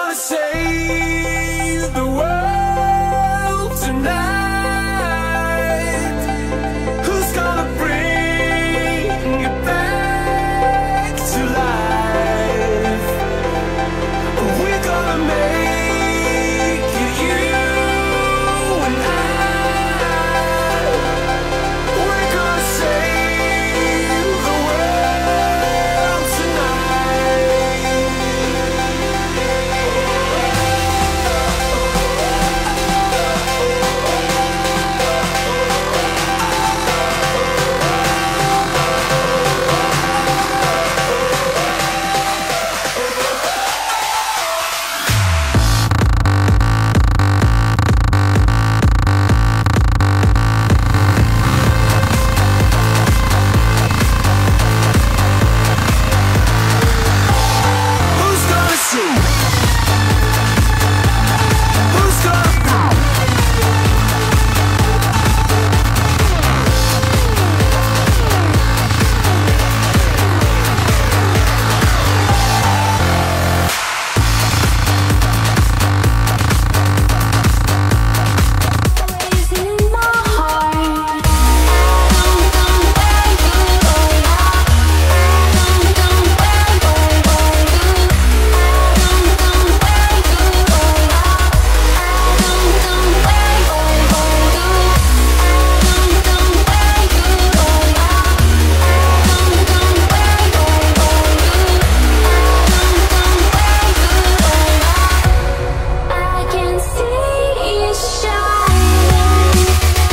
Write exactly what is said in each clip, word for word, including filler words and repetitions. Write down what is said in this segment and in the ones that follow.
gonna save the world tonight? Who's gonna bring it back to life? We're gonna make it, you and I. We're gonna save the world tonight. Who's gonna shoot? Who's gonna bow? In my heart, I can see you shining.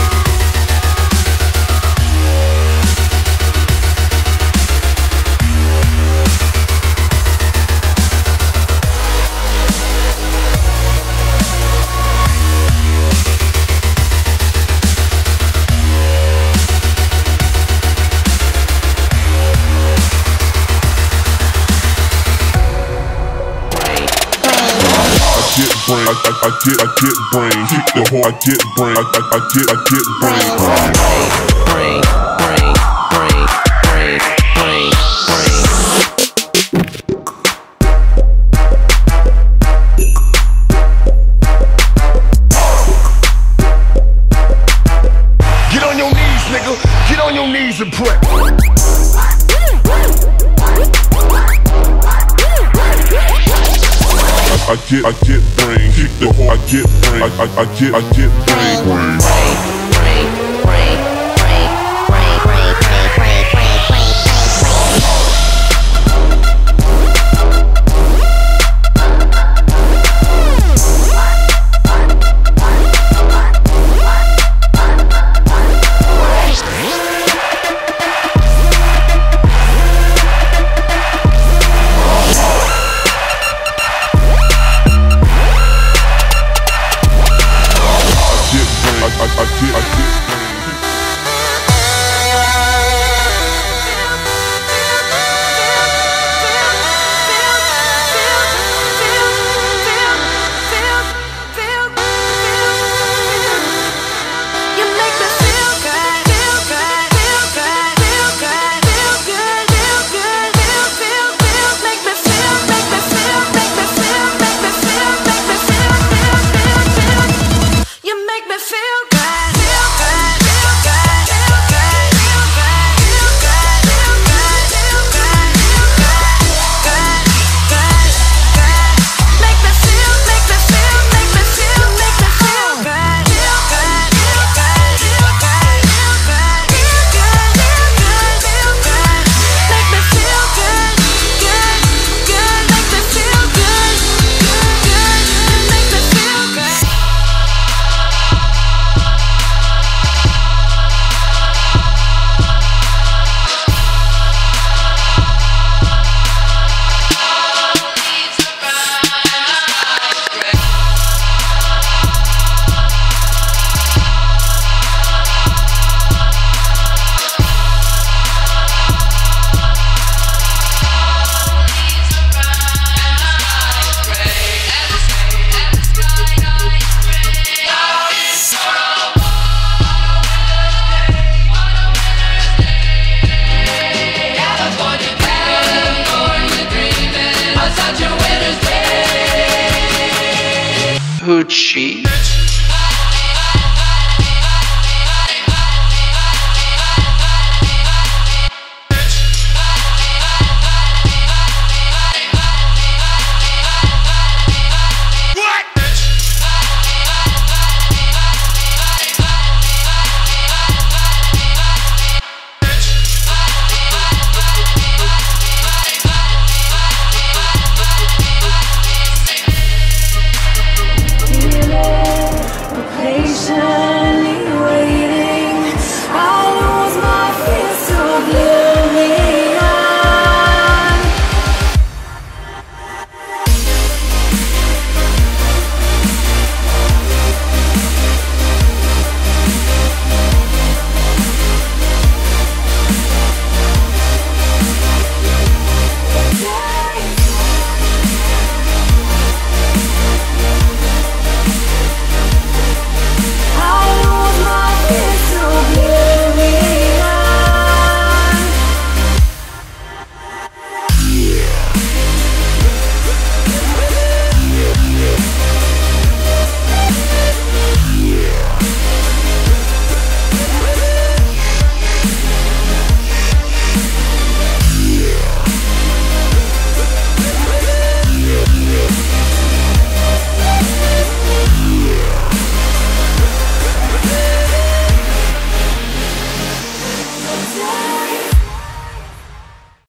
I get brain, I, I, I get, I get brain. Hit the hole, I get brain, I, I, I get, I get brain. Brain, brain, brain, brain, brain, brain. Get on your knees, nigga. Get on your knees and pray. I get, I get brain. Hit the hole, I get brain, I, I, I get, I get brain. brain. Brain, brain, brain, brain, brain, brain, brain, brain, brain, I, I Gucci.